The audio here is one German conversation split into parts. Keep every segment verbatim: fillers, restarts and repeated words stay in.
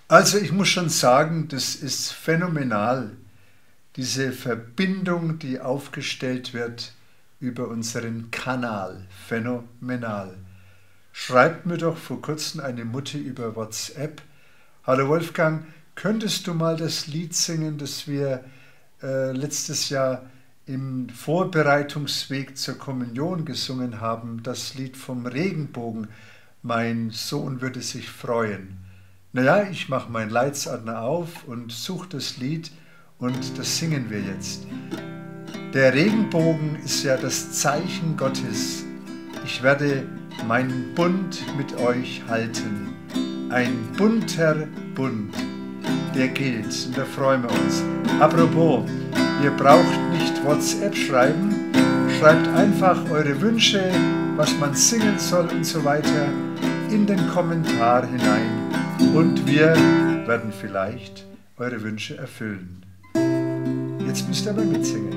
Also ich muss schon sagen, das ist phänomenal, diese Verbindung, die aufgestellt wird über unseren Kanal. Phänomenal. Schreibt mir doch vor kurzem eine Mutti über WhatsApp: Hallo Wolfgang, könntest du mal das Lied singen, das wir äh, letztes Jahr im Vorbereitungsweg zur Kommunion gesungen haben, das Lied vom Regenbogen? Mein Sohn würde sich freuen. Naja, ich mache meinen Leitsordner auf und suche das Lied und das singen wir jetzt. Der Regenbogen ist ja das Zeichen Gottes. Ich werde meinen Bund mit euch halten. Ein bunter Bund, der gilt, und da freuen wir uns. Apropos, ihr braucht nicht WhatsApp schreiben, schreibt einfach eure Wünsche, was man singen soll und so weiter, in den Kommentar hinein. Und wir werden vielleicht eure Wünsche erfüllen. Jetzt müsst ihr aber mitsingen.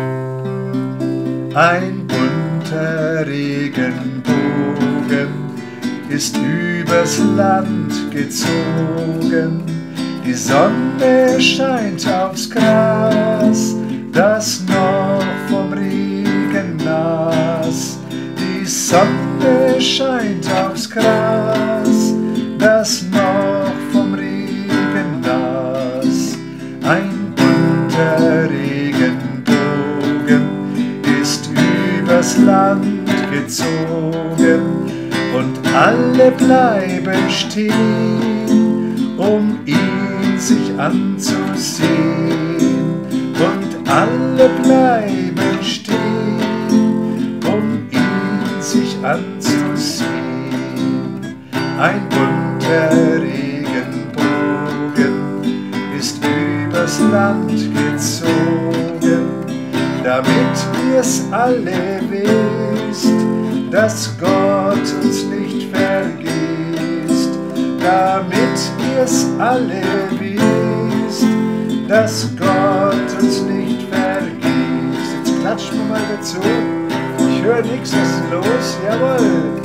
Ein bunter Regenbogen ist übers Land gezogen. Die Sonne scheint aufs Gras, das noch vom Regen nass. Die Sonne scheint aufs Gras, das noch vom Regen nass. Ein bunter Regenbogen ist übers Land gezogen und alle bleiben stehen, um ihn sich anzusehen. Und alle bleiben stehen, um ihn sich anzusehen. Ein bunter Regenbogen ist übers Land gezogen, damit ihr's alle wisst, dass Gott uns nicht vergisst. Damit ihr's alle wisst, dass Gott uns nicht vergisst. Jetzt klatschen wir mal dazu. Ich höre nichts, was ist los? Jawohl!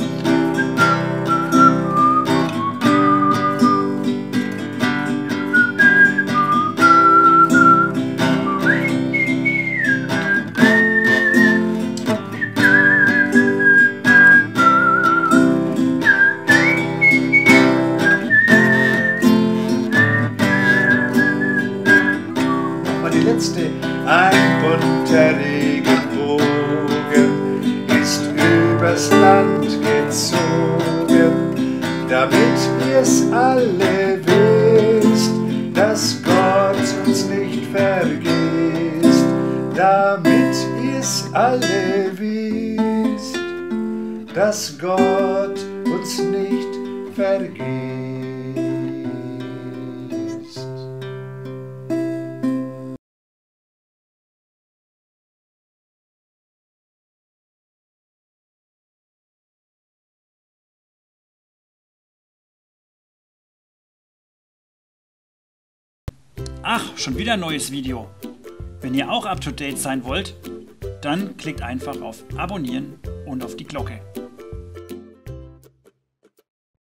Ein bunter Regenbogen ist übers Land gezogen, damit ihr's alle wisst, dass Gott uns nicht vergisst. Damit ihr's alle wisst, dass Gott uns nicht vergisst. Ach, schon wieder ein neues Video. Wenn ihr auch up to date sein wollt, dann klickt einfach auf Abonnieren und auf die Glocke.